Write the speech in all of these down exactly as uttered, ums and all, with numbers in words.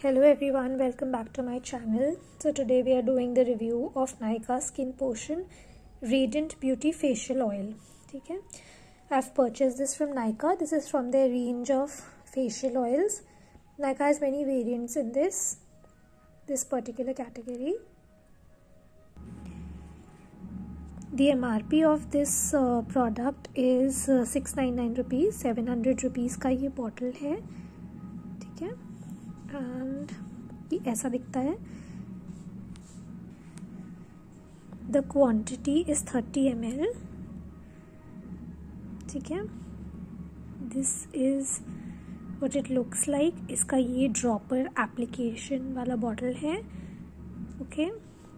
Hello everyone, welcome back to my channel. So today we are doing the review of Nykaa Skin Potion Radiant Beauty Facial Oil. ठीक है, I've purchased this from Nykaa. This is from their range of facial oils. Nykaa has many variants in this this particular category. The M R P of this uh, product is uh, six ninety-nine rupees. seven hundred rupees का ये bottle है. ठीक है, and ये ऐसा दिखता है. The quantity is thirty M L. ठीक है, this is what it looks like. इसका ये ड्रॉपर एप्लीकेशन वाला बॉटल है. ओके,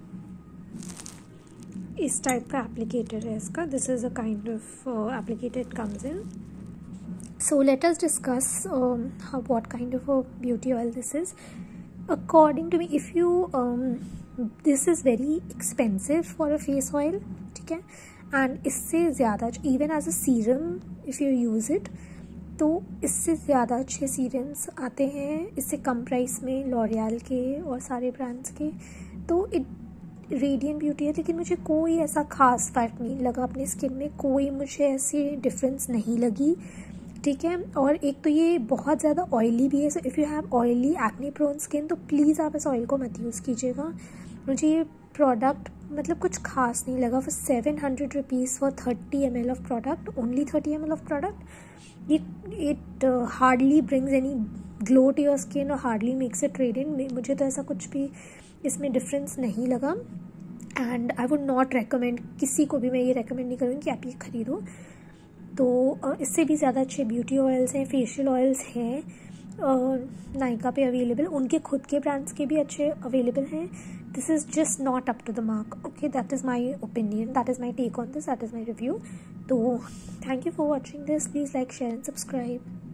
इस टाइप का एप्लीकेटर है इसका. This is a kind of applicator it comes in. So let us discuss um, how what kind of a beauty oil this is. According to me, if you um, this is very expensive for a face oil, ठीक है, and इससे ज़्यादा even as a serum if you use it, तो इससे ज़्यादा अच्छे serums आते हैं इससे कम प्राइस में लॉरियल के और सारे ब्रांड्स के. तो इट रेडियंट ब्यूटी है, लेकिन मुझे कोई ऐसा खास फ़र्क नहीं लगा अपनी स्किन में. कोई मुझे ऐसी डिफरेंस नहीं लगी. ठीक है, और एक तो ये बहुत ज़्यादा ऑयली भी है. So if you have oily acne prone skin तो प्लीज़ आप इस ऑयल को मत यूज़ कीजिएगा. मुझे ये प्रोडक्ट मतलब कुछ खास नहीं लगा. For seven hundred rupees for thirty M L of product, only thirty M L of product, it it hardly brings any glow to your skin और हार्डली मेक्स इट रेडिएंट. मुझे तो ऐसा कुछ भी इसमें डिफरेंस नहीं लगा. And I would not recommend, किसी को भी मैं ये रेकमेंड नहीं करूँगी कि आप ये खरीदो. तो इससे भी ज़्यादा अच्छे ब्यूटी ऑयल्स हैं, फेशियल ऑयल्स हैं नायका पे अवेलेबल. उनके खुद के ब्रांड्स के भी अच्छे अवेलेबल हैं. This is just not up to the mark. Okay, that is my opinion, that is my take on this, that is my review. तो thank you for watching this. Please like, share and subscribe.